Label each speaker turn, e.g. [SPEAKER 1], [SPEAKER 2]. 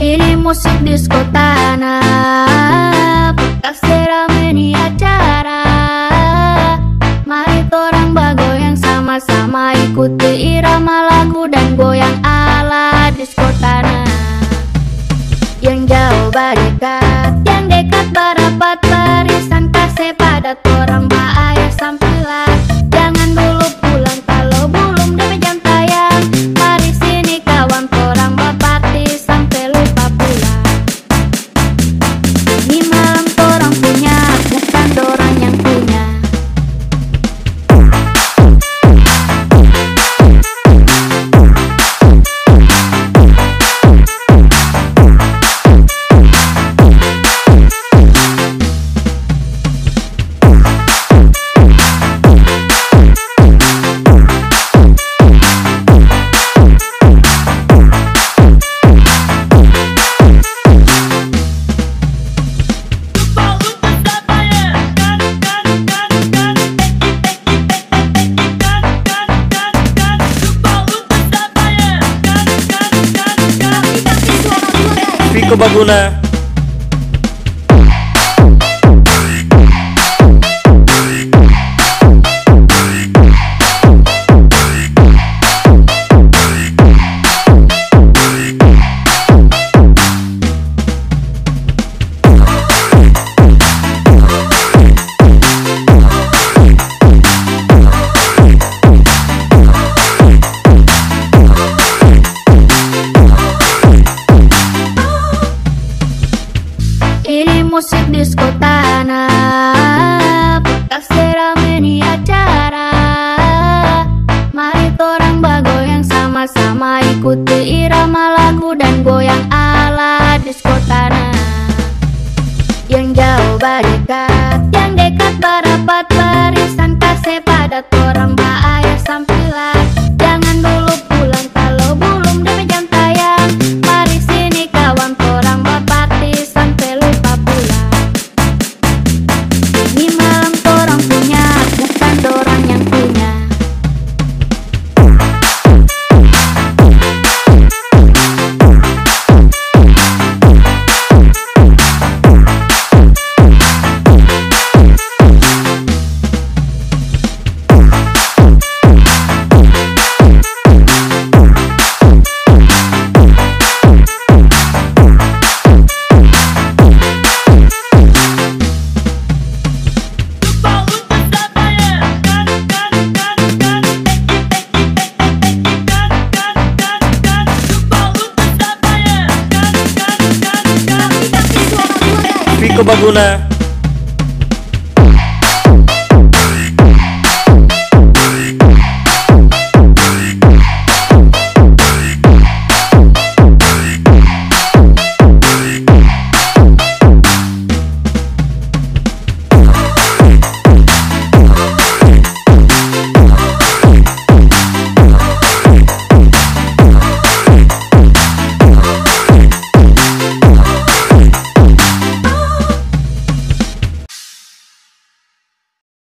[SPEAKER 1] Ini musik disko tanah, bekas rame di acara. Mari torang bagoyang sama-sama, ikuti irama lagu dan goyang ala disko tanah. Yang jauh barikat, yang dekat barapat, barisan kasih pada torang bahaya sampilan. Jangan dulu pulang kalau belum demi jam tayang. Mari sini kawan torang berparti sampai lupa pulang. Ini malam torang punya, bukan dorang yang punya.
[SPEAKER 2] Viko Baguna.
[SPEAKER 1] Ini musik disko tanah, bekas rame di acara. Mari torang bagoyang sama-sama, ikuti irama lagu dan goyang ala disko tanah. Yang jauh barikat, yang dekat barapat, barisan kasih pada torang bahaya sampilan. Jangan dulu pulang kalau belum demi jam tayang. Mari sini kawan torang berparti sampai lupa pulang. Ini malam torang punya, bukan dorang yang punya.
[SPEAKER 2] Viko Baguna.